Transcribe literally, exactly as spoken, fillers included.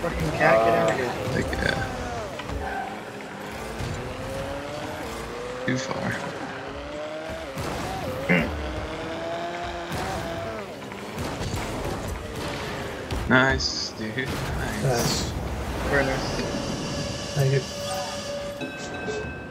Fucking cat, get out of here. Like, yeah. Too far. Nice, dude. Nice. Nice. Very nice. Thank you.